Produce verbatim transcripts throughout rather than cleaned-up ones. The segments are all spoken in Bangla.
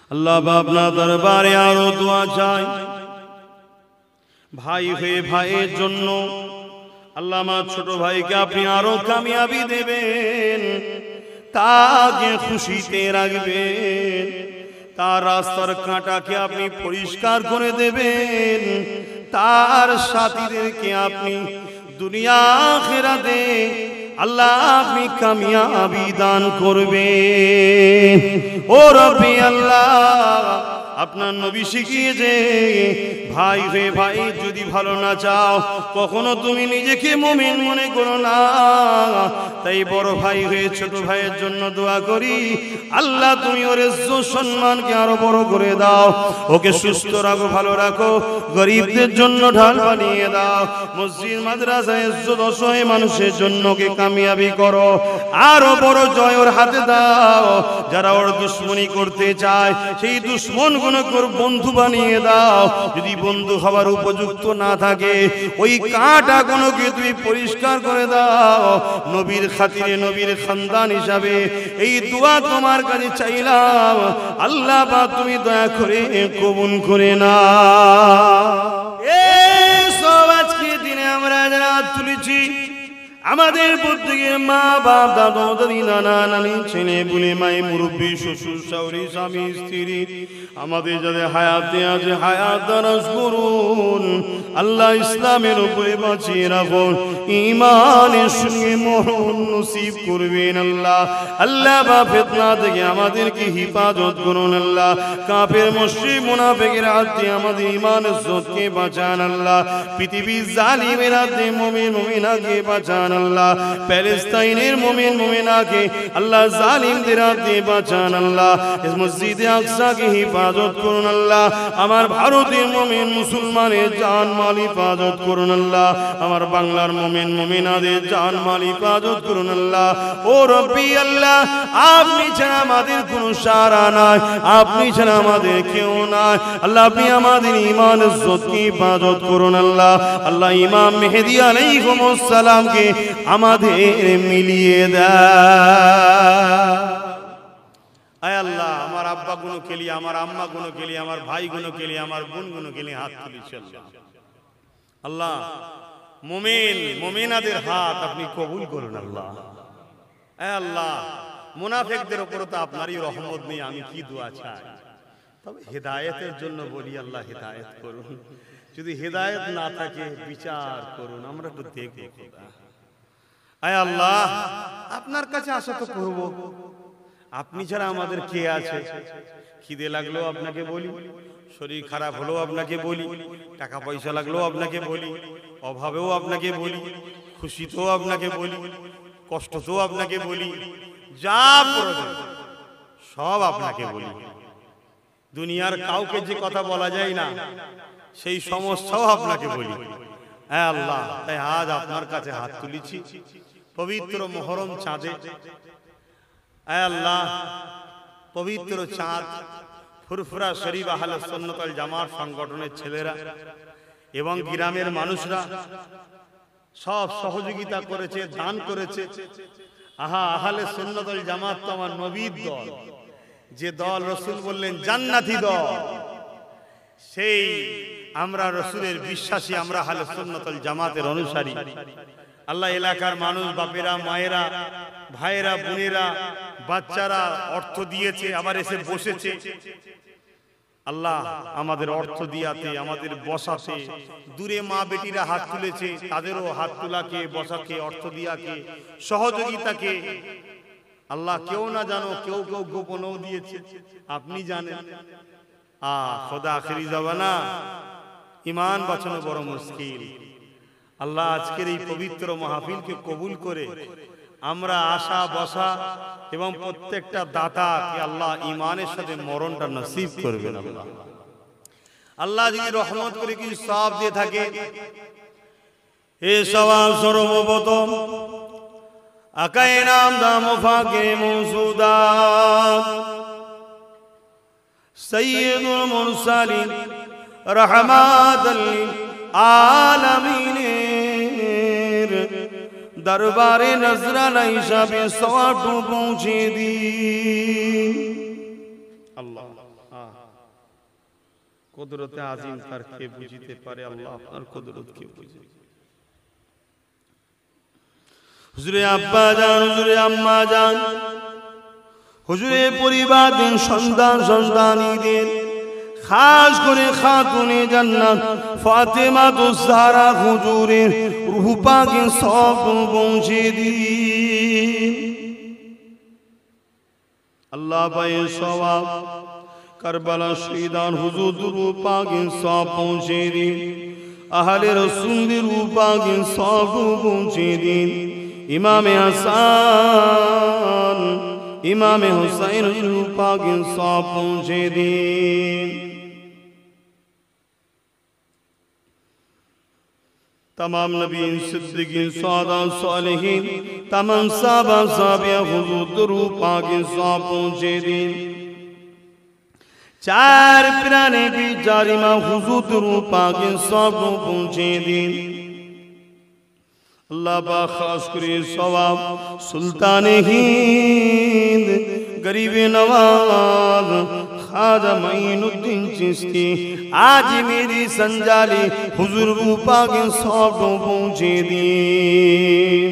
আল্লাহ আপনার দরবারে আরো দোয়া চাই, ভাই হয়ে ভাইয়ের জন্য আল্লাহ আমার ছোট ভাইকে আপনি আরো কামিয়াবি দেবেন, তাকে খুশিতে রাখবেন, তার রাস্তার কাঁটাকে আপনি পরিষ্কার করে দেবেন, তার সাথীদেরকে আপনি দুনিয়া আখিরাতে আল্লাহ আপনি কামিয়াবি দান করবেন। ও রব্বি আল্লাহ, আপনার নবী শিখিয়েছে ভাই হয়ে ভাই যদি ভালো না চাও কখনো তুমি নিজেকে মুমিন মনে করো না। তাই বড় ভাই হয়ে ছোট ভাইয়ের জন্য দোয়া করি, আল্লাহ তুমি ওর ইজ্জত সম্মানকে আরো বড় করে দাও, ওকে সুস্থ রাখো, ভালো রাখো, গরিবদের জন্য ঢাল বানিয়ে দাও, মসজিদ মাদ্রাসায় ইজ্জত অসহায় মানুষের জন্য ওকে কামিয়াবি করো, আরো বড় জয় ওর হাতে দাও। যারা ওর দুশ্মনী করতে চায় সেই দুশ্মন বন্ধু বানিয়ে দাও, যদি বন্ধু হওয়ার উপযুক্ত না থাকে ওই কাঁটা গুলোকে তুমি পরিষ্কার করে দাও। নবীর খাতিরে নবীর খানদান হিসাবে এই দোয়া তোমার কাছে চাইলাম, আল্লাহ বা তুমি দয়া করে কবুল করে না। এই সব আজকে দিনে আমরা যারা তুলেছি আমাদের প্রত্যেকের মা বাপ দাদা দাদি নানা নানি ছেলে বুলে মাই মুরব্বী শ্বশুর শাশুড়ি স্বামী স্ত্রী আমাদের যাদের হায়াতে আছে হায়াত দারাজ করুন আল্লাহ, ইসলামের উপরে বাঁচিয়ে রাখুন, ঈমানের সঙ্গে মরণ নসিব করবেন আল্লাহ। আল্লাহ বা ফিতনা থেকে আমাদেরকে হিফাজত করুন আল্লাহ, কাফের মুশরিক মুনাফিকের হাত থেকে আমাদের ঈমান ইজ্জতকে বাঁচান আল্লাহ, পৃথিবীর জালিমের হাত থেকে মুমিন মুমিনাকে বাঁচান আল্লাহ, প্যালেস্তাইনের মুমিন মুমিনাকে আল্লাহ জালিমদের হাত থেকে বাঁচান আল্লাহ, ইস মসজিদে আকসাকে হিফাজত করুন আল্লাহ, আমার ভারতের মুমিন মুসলমানের জান মাল হিফাজত করুন আল্লাহ, আমার বাংলার মুমিন মুমিনাদের জান মাল হিফাজত করুন আল্লাহ। ও রব্বি আল্লাহ, আপনি ছাড়া আমাদের কোনো সারা নাই, আপনি ছাড়া আমাদের কেউ নাই আল্লাহ, আপনি আমাদের ঈমান ইজ্জতকে হিফাজত করুন আল্লাহ। আল্লাহ ইমাম মেহেদী আলাইহিস সালামকে আমাদের মিলিয়ে দেয়। আয় আল্লাহ, আমার আব্বা গুলো খেলি, আমার আম্মা গুলো খেলি, আমার ভাই গুলো খেলি, আমার বোন গুলো খেলি, হাত তুলি আল্লাহ, মুমিন মুমিনাদের হাত আপনি কবুল করুন আল্লাহ। আয় আল্লাহ, মুনাফিকদের উপর তো আপনারই রহমত নেই, আমি কি দোয়া চাই, তবে হেদায়েতের জন্য বলি আল্লাহ হেদায়েত করুন, যদি হেদায়েত না থাকে বিচার করুন, আমরা একটু দেখব। আয় আল্লাহ, আপনার কাছে আশা তো করব, আপনি ছাড়া আমাদের কে আছে? খিদে লাগলো আপনাকে বলি, শরীর খারাপ হলো আপনাকে বলি, টাকা পয়সা লাগলো আপনাকে বলি, অভাবেও আপনাকে বলি, খুশিতেও আপনাকে বলি, কষ্টতেও আপনাকে বলি, যা প্রয়োজন সব আপনাকে বলি। দুনিয়ার কাউকে যে কথা বলা যায় না সেই সমস্যাও আপনাকে বলি। হ্যাঁ আল্লাহ, তাই আজ আপনার কাছে হাত তুলেছি পবিত্র মুহররম চাঁদে। আয় আল্লাহ, পবিত্র চাঁদ ফুরফুরা শরীফ আহলে সুন্নাতুল জামাত সংগঠনের ছেলেরা এবং গ্রামের মানুষরা সব সহযোগিতা করেছে, দান করেছে। আহা আহলে সুন্নাতুল জামাত তো আমার নবীর দল, যে দল রাসূল বললেন জান্নাতি দল, সেই আমরা রাসূলের বিশ্বাসী, আমরা আহলে সুন্নাতুল জামাতের অনুসারী। আল্লাহ এলাকার মানুষ, বাপেরা মায়েরা ভাইয়েরা বোনেরা বাচ্চারা অর্থ দিয়েছে, আবার এসে বসেছে। আল্লাহ আমাদের অর্থ দিয়াতে, আমাদের বসাতে, দূরে মা বেটিরা হাত তুলেছে তাদেরও হাত তোলাকে, বসাকে, অর্থ দিয়াকে, সহযোগিতাকে আল্লাহ কেউ না জানো, কেউ কেউ গোপনও দিয়েছে, আপনি জানেন। আ খোদা আখেরি জামানা, ঈমান বাঁচানো বড় মুশকিল। আল্লাহ আজকের এই পবিত্র মাহফিলকে কবুল করে আমরা আশা বসা এবং প্রত্যেকটা দাতাকে আল্লাহ ঈমানের সাথে মরণটা নসিব করবেন। আল্লাহ আল্লাহ যদি রহমত করে কিছু সওয়াব দিয়ে থাকে, এই সওয়াব সর্বপ্রথম আকায়ে নাম দাম ফাকে মৌসুদা সাইয়্যিদুল মুরসালিন রাহমাতাল লিল আলামিনের দরবারে নজরানা হিসাবে সওয়াব পৌঁছে দিন। আল্লাহ কুদরতে আজিম তার কে বুঝিতে পারে আল্লাহ আপনার কুদরত কে বুঝে হুজুরে আব্বা জান হুজুরে আম্মা জান হুজুরে পরিবার দিন সন্তান সন্তানীদের খাস করে খাতুনে জান্নাত ফাতেমা তো জাহরা হুজুরের রূহ পাকে সব পৌঁছে দিন আল্লাহ পায়ে সওয়াব কারবালা শহীদান হুজুর রূহ পাকে সব পৌঁছে দিন আহলে রাসূলের রূহ পাকে সব পৌঁছে দিন ইমামে হাসান ইমামে হুসাইন রূহ পাকে সব পৌঁছে দিন तमाम नबीन सिद्दीकीन सौदा सालिहीन तमाम साहबा साहबिया हुजूर दरूद पाक सौंप पहुंचे दिन चार पिराने भी जारिमा हुजूर दरूद पाक सौंप पहुंचे दिन अल्लाह पा खास करे सवाब सुल्तान हिंद गरीब नवाज खाजा मईनुद्दीन चिश्ती आज मेरी संजाली हुजूर रूपा के सौंप पहुंचे दिन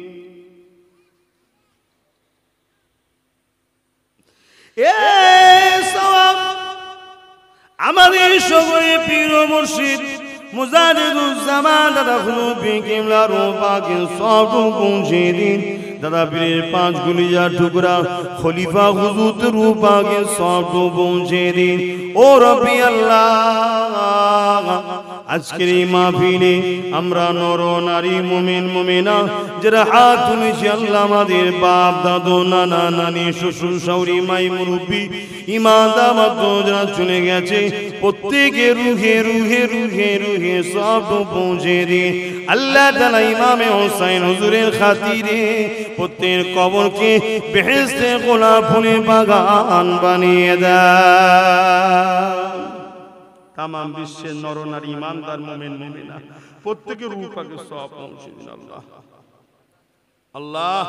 ए सवाब আমাদের সকলে পীর ও মুর্শিদ মুজাহিদুজ্জামান দাদা খুলুবি কিবলা রূপা के सौंप पहुंचे दिन दादा पीर पांच गुलिया टुकड़ा खलीफा हुजूर रूपा के सौंप पहुंचे दिन ओ रब्बी अल्लाह আজকের এই মাহফিলে আমরা নর নারী মুমিন মুমিনা যারা হাত তুলেছি আল্লাহ আমাদের বাপ দাদু নানা নানি শ্বশুর শাশুড়ি মাই মুরব্বি ইমানদার মতো যারা চলে গেছে প্রত্যেকের রুহে রুহে রুহে রুহে সব পৌঁছে দিন আল্লাহ তাআলা ইমামে হোসেন হুজুরের খাতিরে প্রত্যেকের কবরকে বেহেশতে গোলাপ ফুলের বাগান বানিয়ে দেয় तमाम विश्व नर नारी ईमानदार मोमिन मोमिना प्रत्येक रूह पाके सौंप पहुंचे दिन अल्लाह अल्लाह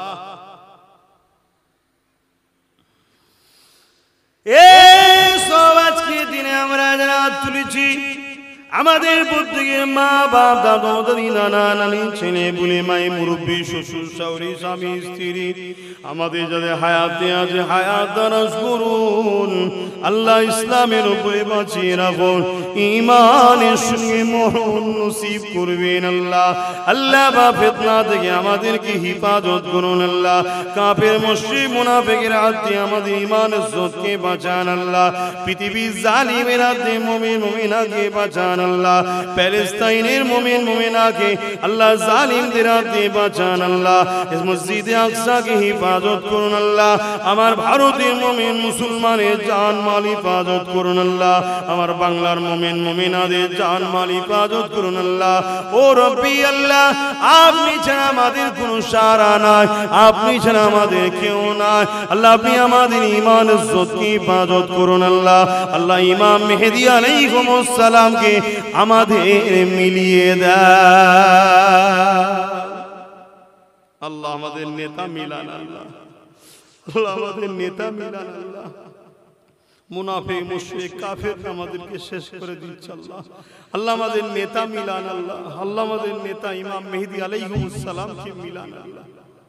ए সব আজকে দিনে আমরা যারা তুলেছি আমাদের প্রত্যেকের মা বাপ দাদু দাদি নানা নানি ছেলে বুলে মাই মুরব্বী শ্বশুর শাশুড়ি স্বামী স্ত্রী আমাদের যাদের হায়াতে আছে হায়াত দারাজ করুন আল্লাহ ইসলামের উপরে বাঁচিয়ে রাখুন ঈমানের সঙ্গে মরণ নসিব করবেন আল্লাহ আল্লাহ বা ফিতনা থেকে আমাদেরকে হিফাজত করুন আল্লাহ কাফের মুশরিক মুনাফিকের হাত থেকে আমাদের ঈমান ইজ্জতকে বাঁচান আল্লাহ পৃথিবীর জালিমের হাত থেকে মুমিন মুমিনাকে বাঁচান আল্লাহ প্যালেস্তাইনের মুমিন মুমিনাকে আল্লাহ জালিমদের হাত থেকে বাঁচান আল্লাহ ইস মসজিদে আকসাকে হিফাজত করুন আল্লাহ আমার ভারতের মুমিন মুসলমানের জান মাল হিফাজত করুন আল্লাহ আমার বাংলার মুমিন মুমিনাদের জান মাল হিফাজত করুন আল্লাহ ও রব্বি আল্লাহ আপনি ছাড়া আমাদের কোনো সাহারা নাই আপনি ছাড়া আমাদের কেউ নাই আল্লাহ আপনি আমাদের ঈমান ইজ্জতকে হিফাজত করুন আল্লাহ আল্লাহ ইমাম মেহেদী আলাইহিস সালামকে আমাদের মিলিয়ে দেয় আল্লাহ আমাদের নেতা মিলান আল্লাহ আল্লাহ আমাদের নেতা মিলান আল্লাহ মুনাফিক মুশরিক কাফের আমাদেরকে শেষ করে দিচ্ছে আল্লাহ আল্লাহ আমাদের নেতা মিলান আল্লাহ আল্লাহ আমাদের নেতা ইমাম মেহেদী আলাইহিস সালামকে মিলান আল্লাহ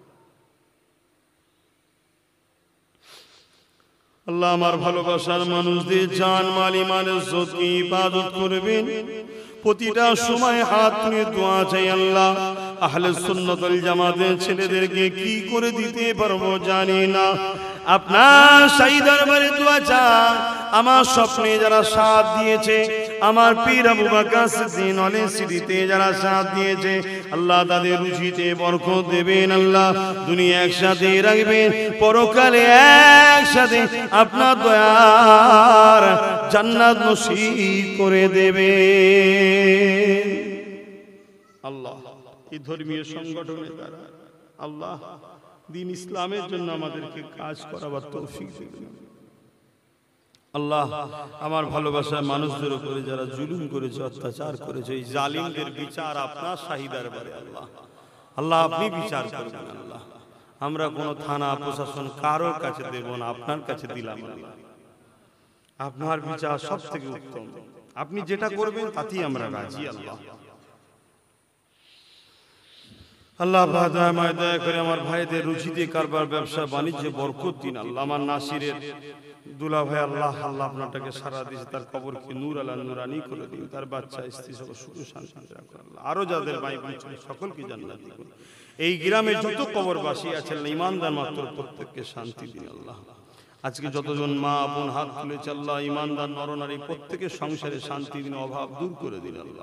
আল্লাহ আমার ভালোবাসার মানুষদের জান মাল ঈমান ইজ্জতকে হিফাজত করবেন প্রতিটা সময় হাত তুলে দোয়া চাই আল্লাহ আহলে সুন্নাতুল জামাতের ছেলেদেরকে কি করে দিতে পারবো জানি না আপনার শাহী দরবারে দোয়া চাই আমার স্বপ্নে যারা সাথ দিয়েছে আমার পীর আবু বকর সিদ্দিক ওয়ালি সিরিতে যারা সাথ দিয়েছে আল্লাহ তাদের রুজিতে বরকত দেবেন আল্লাহ দুনিয়া একসাথে রাখবেন পরকালে একসাথে আপনার দয়ার জান্নাত নসিব করে দেবেন আল্লাহ এই ধর্মীয় সংগঠনের দ্বারা আল্লাহ দ্বীন ইসলামের জন্য আমাদেরকে কাজ করার তৌফিক দিন আল্লাহ আমার ভালোবাসার মানুষদের উপরে যারা জুলুম করেছে অত্যাচার করেছে এই জালিমদের বিচার আপনার শাহী দরবারে আল্লাহ আল্লাহ আপনি বিচার করবেন আল্লাহ আমরা কোনো থানা প্রশাসন কারোর কাছে দেব না আপনার কাছে দিলাম আল্লাহ আপনার বিচার সব থেকে উত্তম, আপনি যেটা করবেন তাতেই আমরা রাজি। আল্লাহ আল্লাহ দয়া দয়া করে আমার ভাইদের রুচিতে কারবার ব্যবসা বাণিজ্যে বরকত দিন। আল্লাহ আমার নাসিরের দুলা ভাই আল্লাহ আল্লাহ আপনাটাকে সারা দিয়েছে, তার কবরকে নূর আলা নূরানি করে দিন, তার বাচ্চা স্ত্রী সকল সুখ শান্তি রাখুন। আল্লাহ আরো যাদের ভাই বোন সকলকে জান্নাত দিন। এই গ্রামে যত কবরবাসী আছেন ইমানদার মাত্র প্রত্যেককে শান্তি দিন। আল্লাহ আজকে যতজন মা বোন হাত তুলেছে আল্লাহ ইমানদার নরনারী প্রত্যেকের সংসারে শান্তি দিন, অভাব দূর করে দিন। আল্লাহ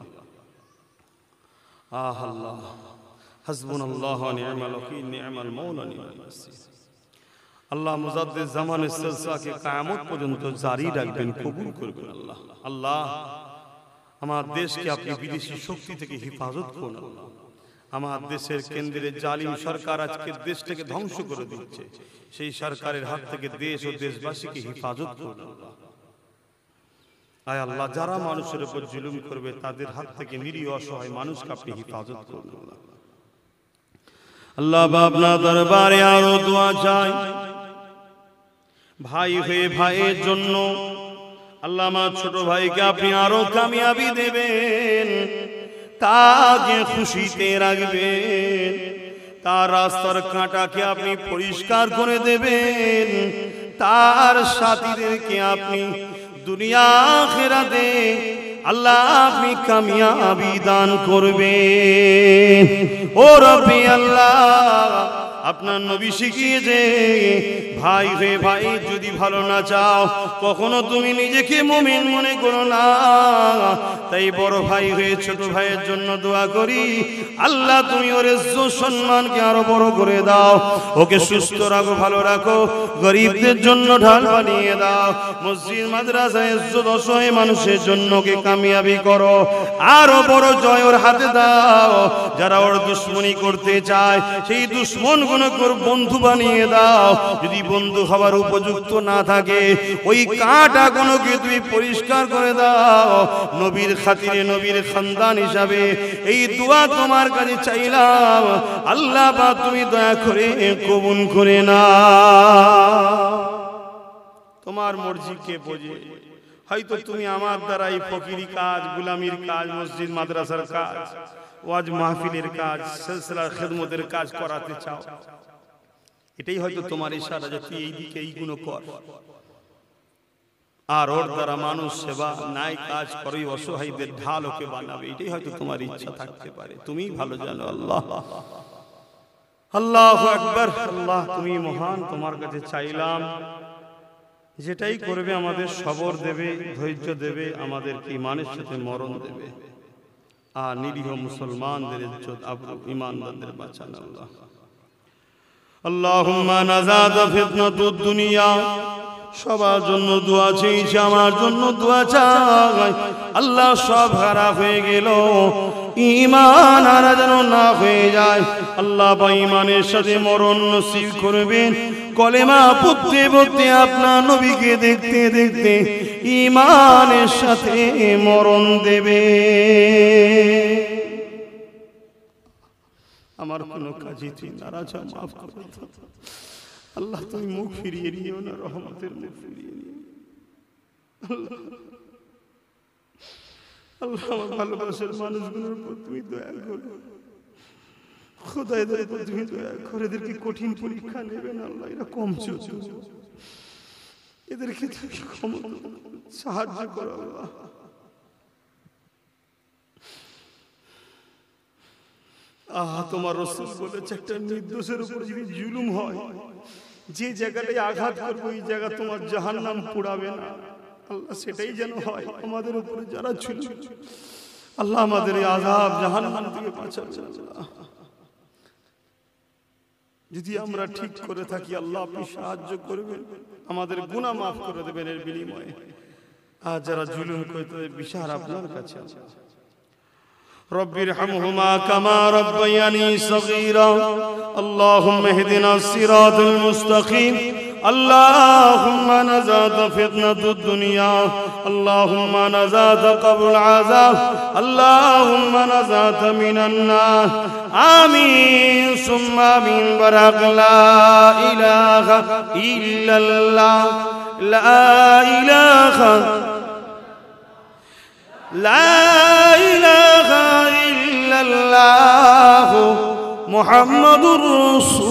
আহ আল্লাহ হাসবুনাল্লাহু ওয়া নি'মাল ওয়াকিল নি'মাল মাওলা নি'মাল নাসির। আল্লাহ মুজাদ্দিদ জামানের সিলসিলাকে কিয়ামত পর্যন্ত জারি রাখবেন, কবুল করবেন। আল্লাহ আল্লাহ আমার দেশকে আপনি বিদেশি শক্তি থেকে হেফাজত করুন। আল্লাহ আমার দেশের কেন্দ্রের জালিম সরকার আজকে দেশটাকে ধ্বংস করে দিচ্ছে, সেই সরকারের হাত থেকে দেশ ও দেশবাসীকে হেফাজত করুন। আল্লাহ আয় আল্লাহ যারা মানুষের উপর জুলুম করবে তাদের হাত থেকে নিরীহ অসহায় মানুষকে আপনি হেফাজত করুন। আল্লাহ আল্লাহ আপনার দরবারে আরো দোয়া চাই, ভাই হয়ে ভাইয়ের জন্য আল্লাহ আমার ছোট ভাইকে আপনি আরো কামিয়াবি দেবেন, তাকে খুশিতে রাখবেন, তার রাস্তার কাঁটাকে আপনি পরিষ্কার করে দেবেন, তার সাথীদেরকে আপনি দুনিয়া আখিরাতে আল্লাহ আপনি কামিয়াবি দান করবেন। ও রব্বি আল্লাহ আপনার নবী শিখিয়েছে ভাই হয়ে ভাই যদি ভালো না চাও কখনো তুমি নিজেকে মুমিন মনে করো না। তাই বড় ভাই হয়ে ছোট ভাইয়ের জন্য দোয়া করি, আল্লাহ তুমি ওর ইজ্জত সম্মানকে আরো বড় করে দাও, ওকে সুস্থ রাখো, ভালো রাখো, গরিবদের জন্য ঢাল বানিয়ে দাও, মসজিদ মাদ্রাসায় ইজ্জত অসহায় মানুষের জন্য ওকে কামিয়াবি করো, আরো বড় জয় ওর হাতে দাও। যারা ওর দুশ্মনী করতে চায় সেই দুশ্মন বন্ধু বানিয়ে দাও, যদি বন্ধু হওয়ার উপযুক্ত না থাকে ওই কাঁটা গুলোকে তুমি পরিষ্কার করে দাও। নবীর খাতিরে নবীর খানদান হিসাবে এই দোয়া তোমার কাছে চাইলাম, আল্লাহ পাক তুমি দয়া করে কবুল করে না। তোমার মর্জি কে বোঝে, হয়তো তুমি আমার দ্বারা এই ফকিরি কাজ, গুলামির কাজ, মসজিদ মাদ্রাসার কাজ, ওয়াজ মাহফিলের কাজ, সিলসিলার খিদমতের কাজ করাতে চাও, এটাই হয়তো তোমার ইশারা যে তুই এই দিকে এইগুলো কর। আর ওর দ্বারা মানুষ সেবা নাই কাজ করে অসহায়দের ঢাল ওকে বানাবে, এটাই হয়তো তোমার ইচ্ছা থাকতে পারে, তুমি ভালো জানো। আল্লাহ আল্লাহু আকবার, আল্লাহ তুমি মহান, তোমার কাছে চাইলাম যেটাই করবে আমাদের সবর দেবে, ধৈর্য দেবে, আমাদেরকে ঈমানের সাথে মরণ দেবে, আর নিরীহ মুসলমানদের ইজ্জত আবরু ঈমানদারদের বাঁচান। আল্লাহ আল্লাহুম্মা নাজাত ফিতনাতুদ দুনিয়া, সবার জন্য দোয়া চাইছি, আমার জন্য দোয়া চাই। আল্লাহ সব খারাপ হয়ে গেল, ঈমান আর যেন না হয়ে যায়। আল্লাহ বা ঈমানের সাথে মরণ নসিব করবেন, কলেমা পড়তে পড়তে আপনার নবীকে দেখতে দেখতে ঈমানের সাথে মরণ দেবে। আমার কোনো কাজে তুই নারাজ, মাফ করে দাও আল্লাহ, তুমি মুখ ফিরিয়ে নিও না, রহমতের মুখ ফিরিয়ে নিও। আল্লাহ আল্লাহ আমার ভালোবাসার মানুষগুলোর উপর তুমি দয়া করো, খোদা এদের উপর তুমি দয়া করো, এদেরকে কঠিন পরীক্ষা নেবে না আল্লাহ, এরা কম ছোট, এদেরকে তুমি সাহায্য করো আল্লাহ। আহা তোমার রাসূল বলেছে একটা নির্দোষের উপর যদি জুলুম হয়, যে জায়গাটায় আঘাত করবে ওই জায়গা তোমার জাহান্নাম পোড়াবে না। আল্লাহ সেটাই যেন হয় আমাদের উপরে যারা ছিল। আল্লাহ আমাদের এই আযাব জাহান্নাম থেকে বাঁচাবে আল্লাহ। যদি আমরা ঠিক করে থাকি আল্লাহ আপনি সাহায্য করবেন, আমাদের গুনাহ মাফ করে দেবেন এর বিনিময়ে। আর যারা জুলুম করে তাদের বিচার আপনার কাছে আছে। رب ارحمهما كما ربياني صغيرا اللهم اهدنا الصراط المستقيم اللهم نزاد فتنة الدنيا اللهم نزاد قبر العذاب اللهم نزاد من النار آمين ثم آمين برق لا إله إلا الله লা ইলাহা লা ইলাহা ইল্লাল্লাহ মুহাম্মাদুর রাসূলুল্লাহ